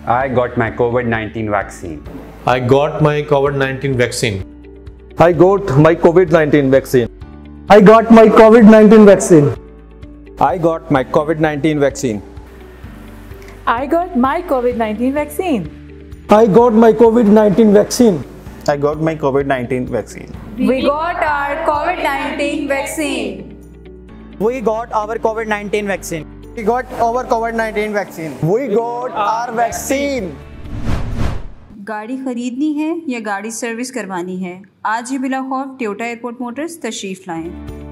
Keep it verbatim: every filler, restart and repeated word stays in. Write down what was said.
I got my COVID nineteen vaccine. I got my COVID nineteen vaccine. I got my COVID nineteen vaccine. I got my COVID nineteen vaccine. I got my COVID nineteen vaccine. I got my COVID nineteen vaccine. I got my COVID nineteen vaccine. I got my COVID nineteen vaccine. We got our COVID nineteen vaccine. We got our COVID nineteen vaccine. We got our COVID nineteen vaccine. We got our vaccine. गाड़ी खरीदनी है या गाड़ी service करवानी है, आज ही बिला खौफ टोयोटा एयरपोर्ट मोटर्स तशरीफ लाएं।